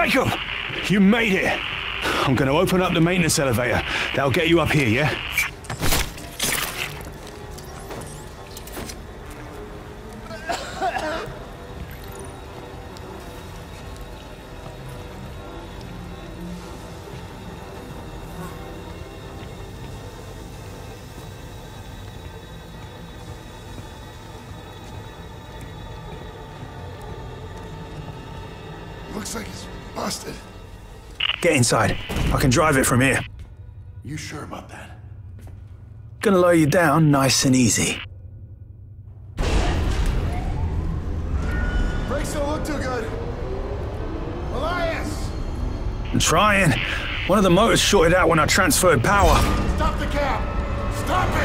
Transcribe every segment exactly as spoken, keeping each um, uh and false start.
Jacob! You made it! I'm gonna open up the maintenance elevator. That'll get you up here, yeah? Looks like it's busted. Get inside. I can drive it from here. You sure about that? Gonna lower you down nice and easy. Brakes don't look too good. Elias! I'm trying. One of the motors shorted out when I transferred power. Stop the cab! Stop it!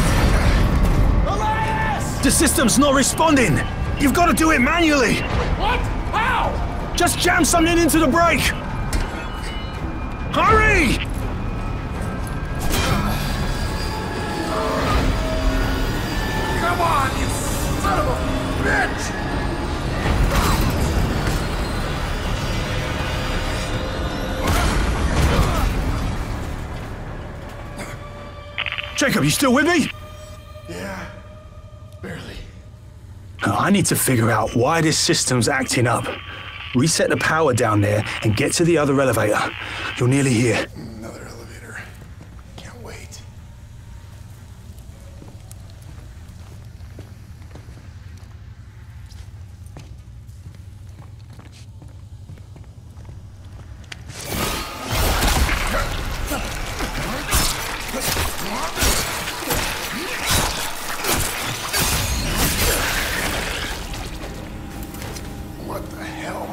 Elias! The system's not responding. You've got to do it manually. What? How? Just jam something into the brake. Hurry! Come on, you son of a bitch! Jacob, you still with me? Yeah, barely. I need to figure out why this system's acting up. Reset the power down there and get to the other elevator. You're nearly here. Another elevator. Can't wait. What the hell?